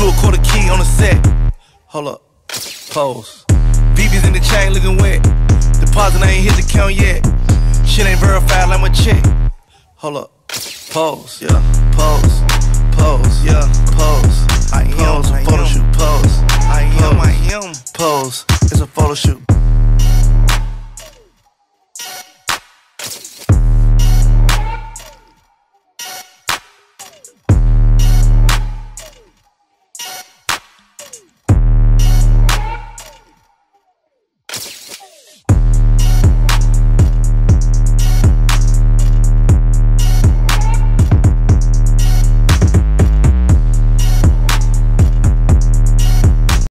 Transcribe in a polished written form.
a quarter key on the set. Hold up, pose. BB's in the chain looking wet. Deposit I ain't hit the count yet. Shit ain't verified like my check. Hold up, pose, yeah, pose, pose, yeah, pose. I am a photo shoot, pose. I am, pose. It's a photo shoot.